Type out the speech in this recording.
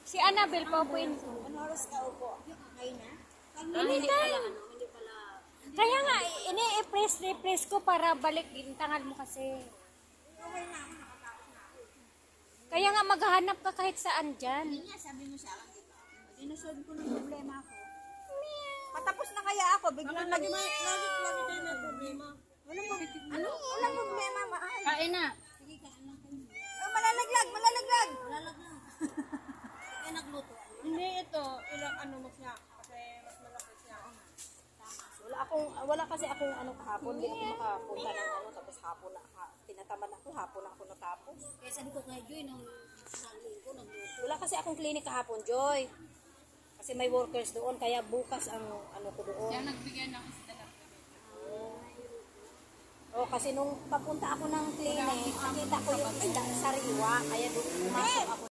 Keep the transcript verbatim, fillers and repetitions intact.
Si Annabel po po yun. Ano oras ka upo? Ngayon na? Hindi pala, ano, hindi pala. Kaya nga, ini-press, repress ko para balik din tangal mo kasi. Okay na ako, nakatapos na ako. Kaya nga, maghahanap ka kahit saan dyan. Yun nga, sabi mo sa akin, di ba? Dinusolve ko ng problema ko. Patapos na kaya ako, biglang lagi, lagi, lagi tayo may problema. Walang problema. Ano? Walang problema, mahal. Kain na. Sige, kain lang kayo. Oh, malalaglag, malalaglag. Malalaglag. Kaya nagluto. Hindi ito, ilang ano mo siya, kasi mas malaki siya. Wala akong, wala kasi akong ano kahapon, hindi ako makapunta ng ano, tapos hapon na, ha, tinatamad ako, hapon na ako natapos. Kaya sabi ko kay Joy, nung saling ko, nagluto. Wala kasi akong clinic kahapon, Joy. Kasi may workers doon, kaya bukas ang ano ko doon. Kaya nagbigay ng isda lang. Oh, kasi nung papunta ako ng clinic, nakita ko yung isda sariwa, kaya doon pumasok ako.